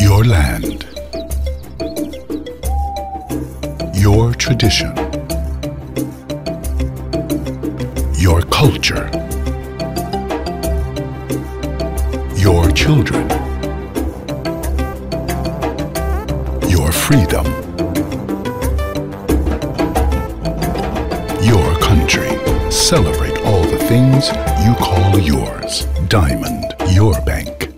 Your land. Your tradition. Your culture. Your children. Your freedom. Your country. Celebrate all the things you call yours. Diamond, your bank.